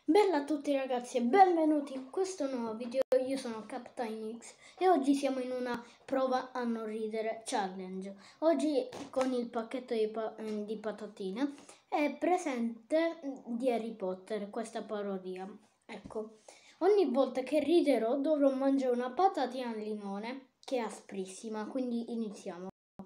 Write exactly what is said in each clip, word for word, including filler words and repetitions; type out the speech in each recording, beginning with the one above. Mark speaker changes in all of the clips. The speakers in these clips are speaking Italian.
Speaker 1: Bella a tutti ragazzi e benvenuti in questo nuovo video. Io sono Captain X e oggi siamo in una prova a non ridere challenge. Oggi con il pacchetto di, pa di patatine è presente di Harry Potter questa parodia. Ecco, ogni volta che riderò dovrò mangiare una patatina al limone che è asprissima, quindi iniziamo.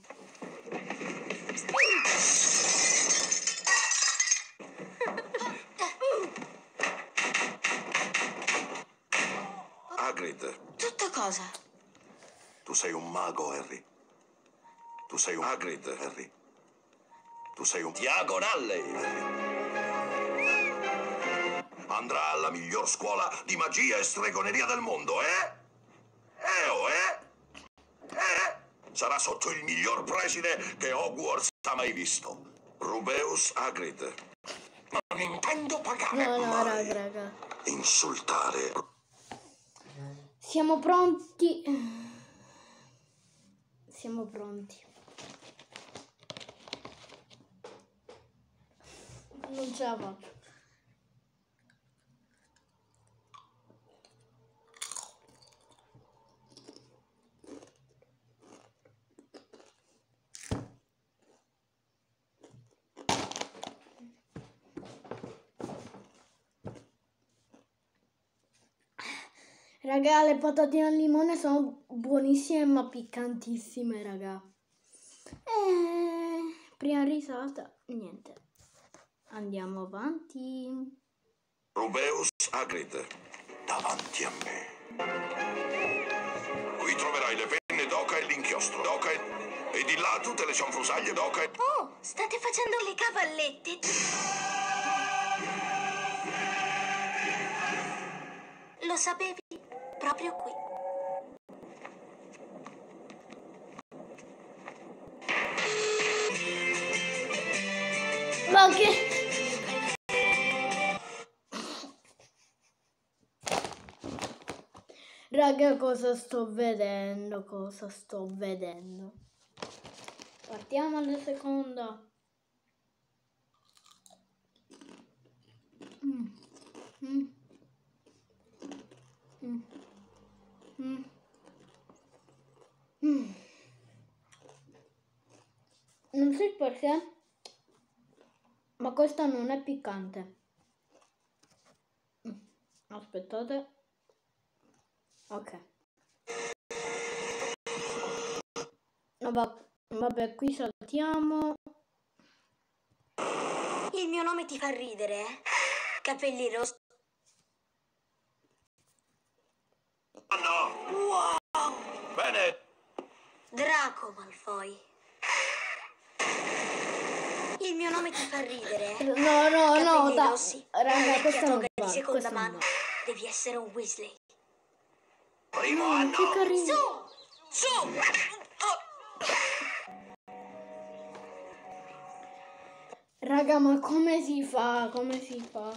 Speaker 2: Hagrid.
Speaker 3: Tutto cosa?
Speaker 2: Tu sei un mago, Harry. Tu sei un Hagrid, Harry. Tu sei un Diagon Alley, Harry. Andrà alla miglior scuola di magia e stregoneria del mondo, eh? Eh, oh, eh? Eh? Sarà sotto il miglior preside che Hogwarts ha mai visto. Rubeus Hagrid. Non intendo pagare
Speaker 1: No, no,
Speaker 2: mai.
Speaker 1: raga, raga.
Speaker 2: Insultare.
Speaker 1: Siamo pronti. Siamo pronti. Non ce la faccio. Raga, le patatine al limone sono buonissime ma piccantissime, raga. E prima risata, niente. Andiamo avanti.
Speaker 2: Rubeus Hagrid, davanti a me. Qui troverai le penne d'oca e l'inchiostro d'oca e... e di là tutte le cianfrusaglie d'oca e...
Speaker 3: Oh, state facendo le cavallette. Lo sapevi? Proprio qui.
Speaker 1: Ma che... Raga, cosa sto vedendo? Cosa sto vedendo? Partiamo alla seconda. Mm. Mm. Mm. Mm. Mm. Non so il perché, ma questa non è piccante. Mm. Aspettate. Ok. Vabbè, vabbè, qui saltiamo.
Speaker 3: Il mio nome ti fa ridere, eh? Capelli rossi.
Speaker 2: Oh no!
Speaker 3: Wow!
Speaker 2: Bene!
Speaker 3: Draco Malfoy. Il mio nome ti fa ridere, eh?
Speaker 1: No, no, no,
Speaker 3: Capelli
Speaker 1: da...
Speaker 3: rossi.
Speaker 1: raga, questa non
Speaker 3: toga
Speaker 1: va,
Speaker 3: di seconda
Speaker 1: questa non
Speaker 3: mano.
Speaker 1: va.
Speaker 3: Devi essere un Weasley.
Speaker 2: Primo
Speaker 1: No,
Speaker 2: anno!
Speaker 1: che carino.
Speaker 3: Su! Su! Oh.
Speaker 1: Raga, ma come si fa? Come si fa?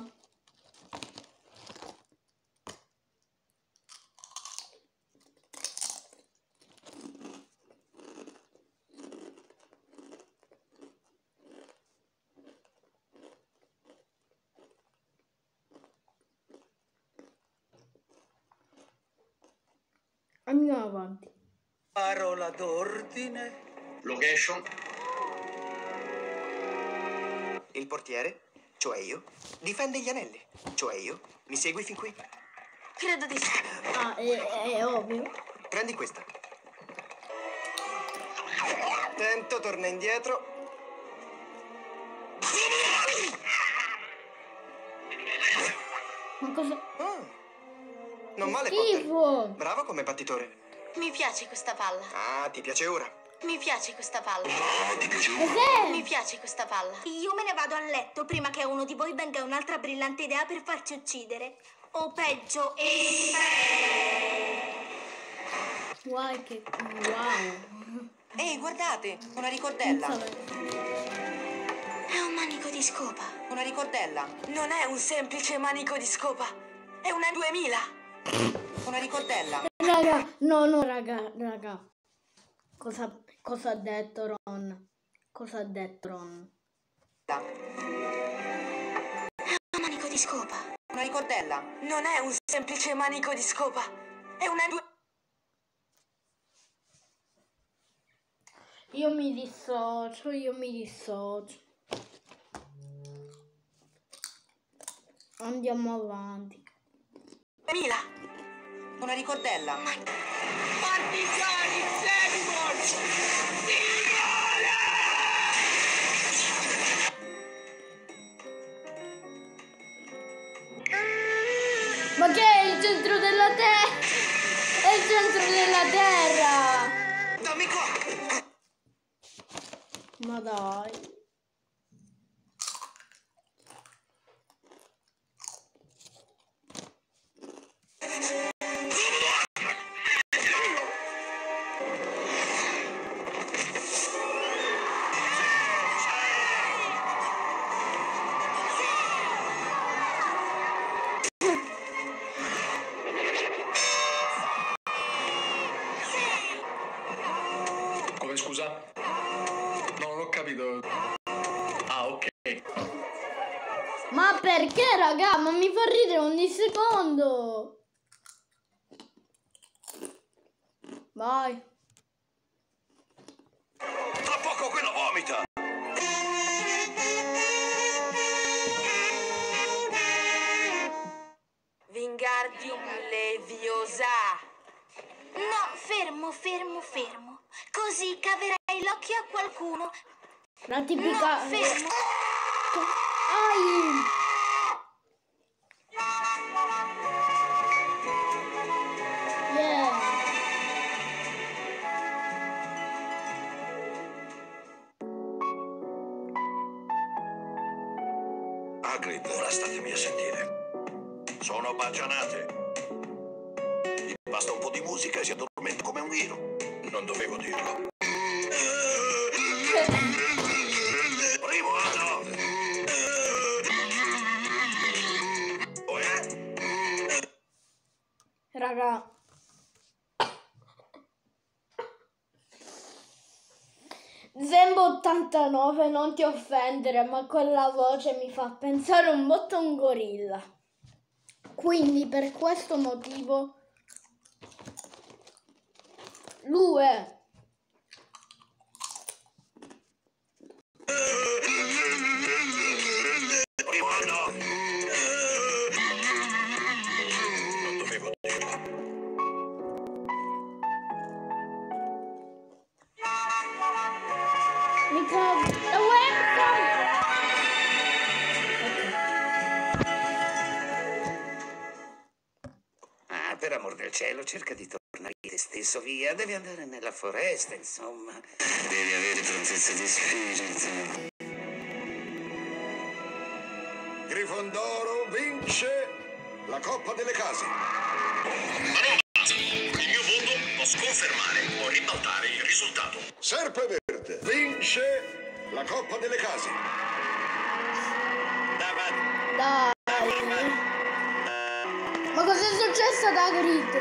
Speaker 1: Andiamo avanti.
Speaker 4: Parola d'ordine.
Speaker 5: Location.
Speaker 4: Il portiere, cioè io, difende gli anelli, cioè io. Mi segui fin qui?
Speaker 3: Credo di sì.
Speaker 1: Ah, è, è ovvio.
Speaker 4: Prendi questa. Attento, torna indietro.
Speaker 1: Ma cosa...
Speaker 4: Ah, non male,
Speaker 1: schifo.
Speaker 4: Potter. Bravo come battitore.
Speaker 3: Mi piace questa palla.
Speaker 4: Ah, ti piace ora?
Speaker 3: Mi piace questa palla.
Speaker 2: Oh, ti piace?
Speaker 1: Cos'è?
Speaker 3: Mi piace questa palla. Io me ne vado a letto prima che a uno di voi venga un'altra brillante idea per farci uccidere. O peggio, e...
Speaker 1: Wow, che... wow.
Speaker 6: Ehi, guardate, una ricordella.
Speaker 3: È un manico di scopa.
Speaker 6: Una ricordella.
Speaker 3: Non è un semplice manico di scopa. È una duemila.
Speaker 6: Una ricordella.
Speaker 1: Raga, no, no, raga, raga. Cosa, cosa ha detto Ron? Cosa ha detto Ron?
Speaker 3: È un manico di scopa.
Speaker 6: Una ricordella.
Speaker 3: Non è un semplice manico di scopa. È una...
Speaker 1: Io mi dissocio, io mi dissocio. Andiamo avanti.
Speaker 3: Mila.
Speaker 6: Una ricordella.
Speaker 3: Partigiani Seymour!
Speaker 1: Ma che è il centro della terra? È il centro della terra!
Speaker 4: Dammi qua!
Speaker 1: Ma dai.
Speaker 5: Come scusa? Non l'ho capito. Ah, ok.
Speaker 1: Ma perché, raga? Ma mi fa ridere ogni secondo. Vai.
Speaker 2: Tra poco quello vomita.
Speaker 3: Wingardium Leviosa.
Speaker 7: No, fermo, fermo, fermo. Così caverai l'occhio a qualcuno.
Speaker 1: La tipica...
Speaker 7: No, fermo.
Speaker 1: Ai! Yeah.
Speaker 2: Hagrid, ora statemi a sentire. Sono baggianate. Gli basta un po' di musica e si addormenta come un ghiro. Non dovevo dirlo. Primo anno! Oh, eh?
Speaker 1: Raga. Zembo ottantanove, non ti offendere, ma quella voce mi fa pensare un botto a un gorilla. Quindi per questo motivo lui è
Speaker 2: Primo anno! Non dovevo dirlo.
Speaker 1: mica la webcam.
Speaker 8: Ah, per amor del cielo, cerca di tornare te stesso, via. Devi andare nella foresta, insomma. Devi avere prontezza di spirito.
Speaker 2: Grifondoro vince la Coppa delle Case. Ma non basta. Il mio voto può sconfermare o ribaltare il risultato. Serpeverde vince la Coppa delle Case.
Speaker 1: Dai. Ma cosa è successo ad Hagrid?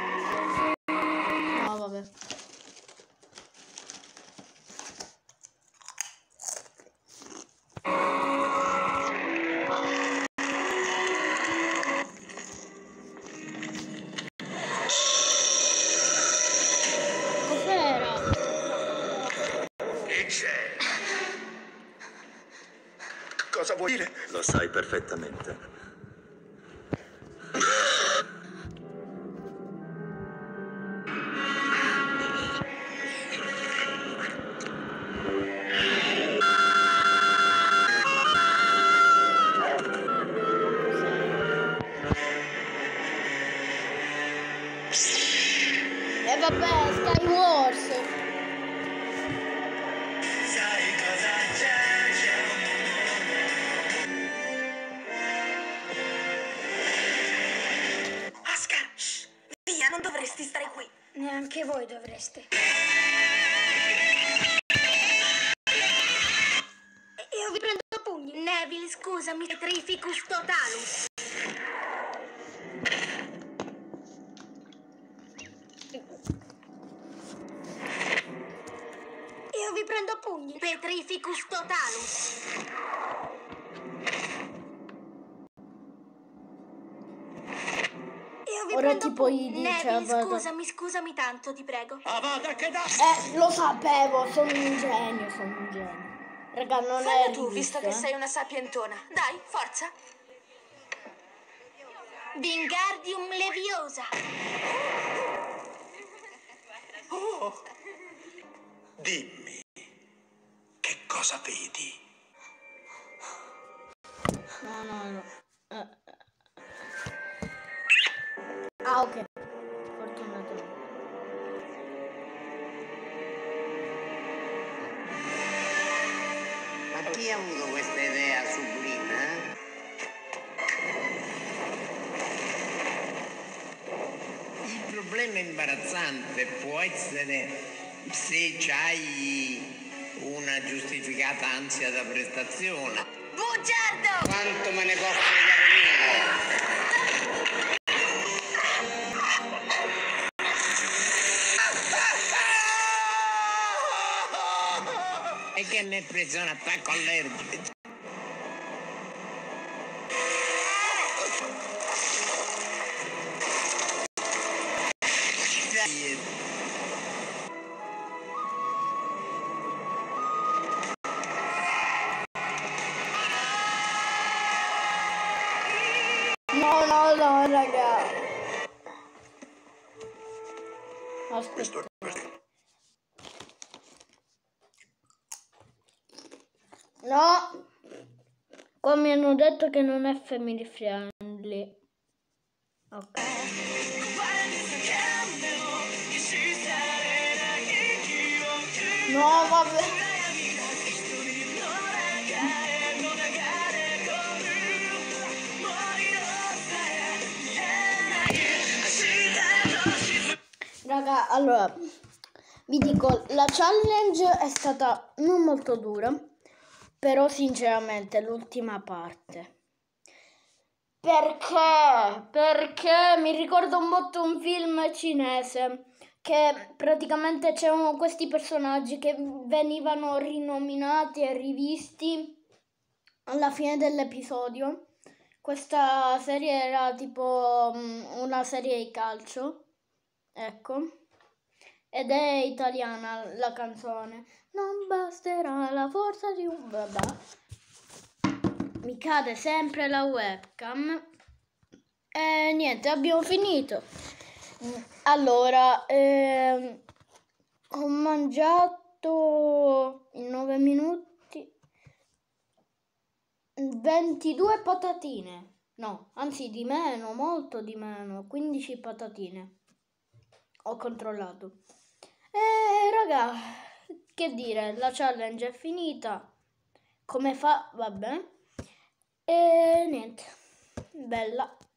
Speaker 1: No, vabbè. Cos'era?
Speaker 2: E c'è.
Speaker 4: Cosa vuoi dire?
Speaker 8: Lo sai perfettamente.
Speaker 1: E vabbè, Sky Wars.
Speaker 3: Oscar, shh, via, non dovresti stare qui.
Speaker 7: Neanche voi dovreste. Io vi prendo a pugni.
Speaker 3: Neville, scusami, Petrificus Totalus.
Speaker 7: Io vi prendo a pugni.
Speaker 3: Petrificus Totalus. vi
Speaker 1: Ora
Speaker 3: prendo
Speaker 1: tipo
Speaker 3: pu-
Speaker 1: gli dice
Speaker 3: Neville,
Speaker 1: Avada.
Speaker 3: scusami, scusami tanto, ti prego.
Speaker 2: Avada Kedavra!
Speaker 1: Eh, lo sapevo, sono un genio, sono un genio. Raga, non
Speaker 7: Falla
Speaker 1: è
Speaker 7: tu, visto
Speaker 1: rivista,
Speaker 7: che
Speaker 1: eh.
Speaker 7: sei una sapientona. Dai, forza.
Speaker 3: Wingardium Leviosa.
Speaker 2: Oh, dimmi, che cosa vedi?
Speaker 1: No, no, no. Eh, eh. Ah, ok. Fortunatamente.
Speaker 8: Ma chi ha avuto questa idea sublime, eh? Il problema imbarazzante può essere se c'hai una giustificata ansia da prestazione.
Speaker 3: Bugiardo!
Speaker 8: Quanto me ne può fregare mia? E che mi è preso un attacco allergico.
Speaker 1: No, no, no, raga. Aspetta.
Speaker 2: Questo è perché
Speaker 1: No. Qua mi hanno detto che non è family friendly. Ok. No, vabbè. Raga, allora, vi dico, la challenge è stata non molto dura, però sinceramente l'ultima parte. Perché? Perché mi ricorda un botto un film cinese che praticamente c'erano questi personaggi che venivano rinominati e rivisti alla fine dell'episodio. Questa serie era tipo um, una serie di calcio, ecco, ed è italiana la canzone. Non basterà la forza di un... Vabbè. Mi cade sempre la webcam. E niente, abbiamo finito. Allora, ehm, ho mangiato in nove minuti ventidue patatine. No, anzi di meno, molto di meno, quindici patatine. Ho controllato. E raga, che dire, la challenge è finita. Come fa? Vabbè. E niente, bella.